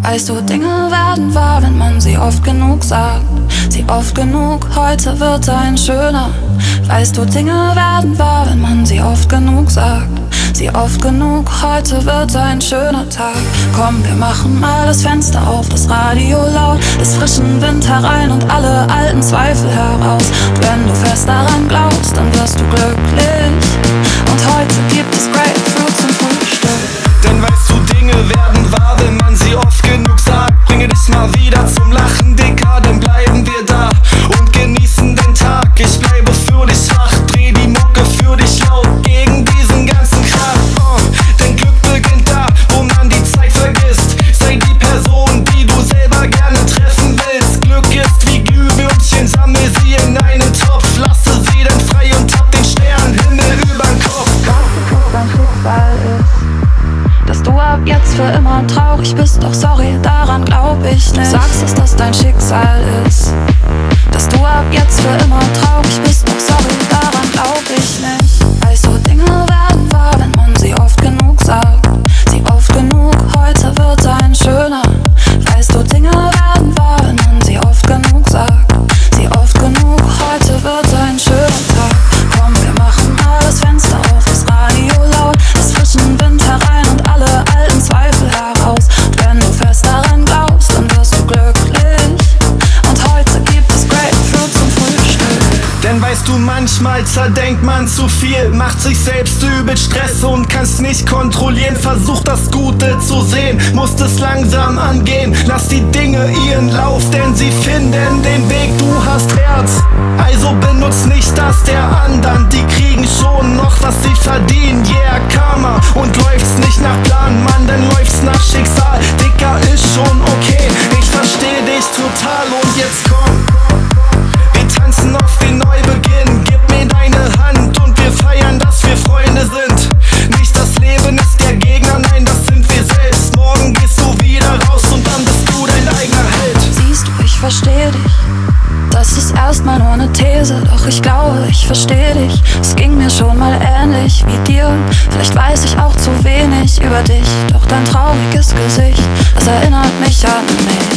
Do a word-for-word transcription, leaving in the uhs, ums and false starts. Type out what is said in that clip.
Weißt du, Dinge werden wahr, wenn man sie oft genug sagt. Sie oft genug, heute wird ein schöner. Weißt du, Dinge werden wahr, wenn man sie oft genug sagt. Sie oft genug, heute wird ein schöner Tag. Komm, wir machen mal das Fenster auf, das Radio laut, des frischen Wind herein und alle alten Zweifel heraus. Wenn du fest daran glaubst, dann wirst du glücklich. Und heute gibt es Grapefruit zum Frühstück. Denn weißt du, Dinge werden wahr, wenn man sie oft genug sagt. Bringe dich mal wieder zum Lachen, Dicker, dann bleiben wir da und genießen den Tag. Ich bleibe für dich wach, dreh die Mucke für dich laut gegen diesen ganzen Krach. Oh, denn Glück beginnt da, wo man die Zeit vergisst. Sei die Person, die du selber gerne treffen willst. Glück ist wie Glühwürmchen, sammel sie in einen Topf. Lasse sie dann frei und hab den Sternenhimmel übern Kopf. Dein Schicksal ist, dass du ab jetzt für immer traurig bist. Doch sorry, daran glaub ich nicht. Du sagst, dass das dein Schicksal ist, dass du ab jetzt für immer traurig bist. Doch sorry, daran glaub ich nicht. Weißt du, Dinge werden wahr, wenn man sie oft genug sagt. Sie oft genug, heute wird ein schöner. Weißt du, Dinge werden wahr, wenn man sie oft genug sagt. Sie oft genug, heute wird ein schöner Tag. Komm, wir machen mal das Fenster auf, das Radio laut, des frischen Wind herein und alle alten Zweifel heraus. Und wenn du fest daran glaubst, dann wirst du glücklich. Und heute gibt es Grapefruit zum Frühstück. Denn weißt du, manchmal zerdenkt man zu viel, macht sich selbst übel Stress und kann's nicht kontrollieren. Versuch das Gute zu sehen, musst es langsam angehen. Lass die Dinge ihren Lauf, denn sie finden den Weg. Du hast Herz, also benutzt nicht das der anderen. Die kriegen schon noch, was sie verdienen. Yeah, Karma. Und läuft's nicht nach Plan, Mann, dann läuft's nach Schicksal. Dicker, ist schon okay, ich versteh dich total. Und jetzt komm, wir tanzen auf den Neubeginn. Gib mir deine Hand und wir feiern, dass wir Freunde sind. Nicht das Leben ist der Gegner, nein, das sind wir selbst. Morgen gehst du wieder raus und dann bist du dein eigener Held. Siehst du, ich versteh dich. Das ist erstmal nur eine These, doch ich glaube, ich versteh dich. Es ging mir schon mal ähnlich wie dir. Vielleicht weiß ich auch zu wenig über dich, doch dein trauriges Gesicht, das erinnert mich an mich.